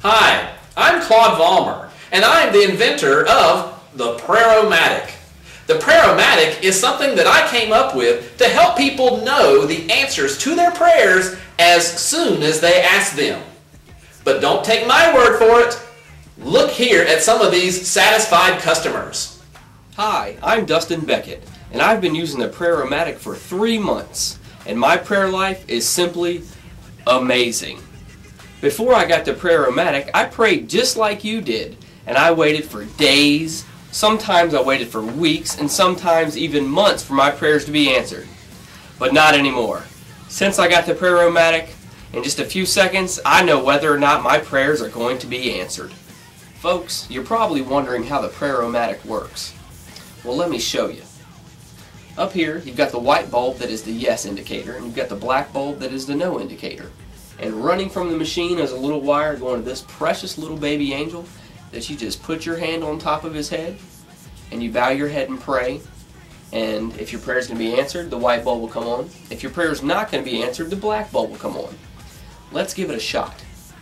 Hi, I'm Claude Vollmer, and I'm the inventor of the Prayer-O-Matic. The Prayer-O-Matic is something that I came up with to help people know the answers to their prayers as soon as they ask them. But don't take my word for it. Look here at some of these satisfied customers. Hi, I'm Dustin Beckett, and I've been using the Prayer-O-Matic for 3 months, and my prayer life is simply amazing. Before I got the Prayer-O-Matic, I prayed just like you did, and I waited for days, sometimes I waited for weeks, and sometimes even months for my prayers to be answered. But not anymore. Since I got the Prayer-O-Matic, in just a few seconds, I know whether or not my prayers are going to be answered. Folks, you're probably wondering how the Prayer-O-Matic works. Well, let me show you. Up here, you've got the white bulb that is the yes indicator, and you've got the black bulb that is the no indicator. And running from the machine is a little wire going to this precious little baby angel that you just put your hand on top of his head, and you bow your head and pray. And if your prayer is going to be answered, the white bulb will come on. If your prayer is not going to be answered, the black bulb will come on. Let's give it a shot.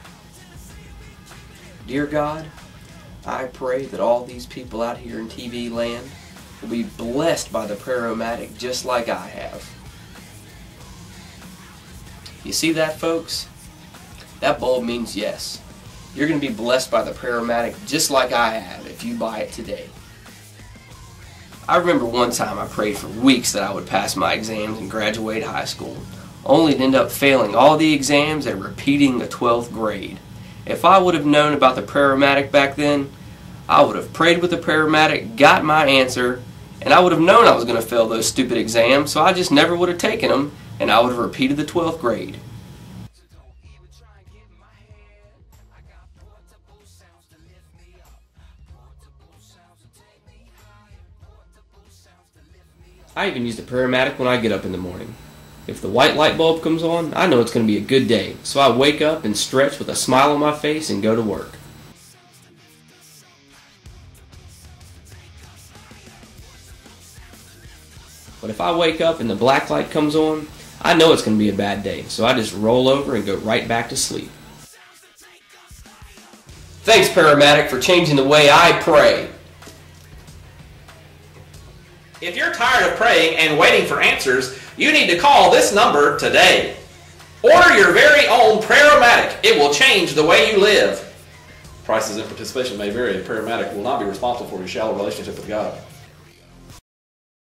Dear God, I pray that all these people out here in TV land will be blessed by the Prayer-O-Matic just like I have. You see that, folks? That bulb means yes. You're going to be blessed by the Prayer-O-Matic just like I have if you buy it today. I remember one time I prayed for weeks that I would pass my exams and graduate high school, only to end up failing all the exams and repeating the 12th grade. If I would have known about the Prayer-O-Matic back then, I would have prayed with the Prayer-O-Matic, got my answer, and I would have known I was going to fail those stupid exams, so I just never would have taken them, and I would have repeated the 12th grade. I even use the Prayer-O-Matic when I get up in the morning. If the white light bulb comes on, I know it's going to be a good day, so I wake up and stretch with a smile on my face and go to work. But if I wake up and the black light comes on, I know it's going to be a bad day, so I just roll over and go right back to sleep. Thanks, Prayer-O-Matic, for changing the way I pray. If you're tired of praying and waiting for answers, you need to call this number today. Order your very own Prayer-O-Matic. It will change the way you live. Prices and participation may vary, and Prayer-O-Matic will not be responsible for your shallow relationship with God.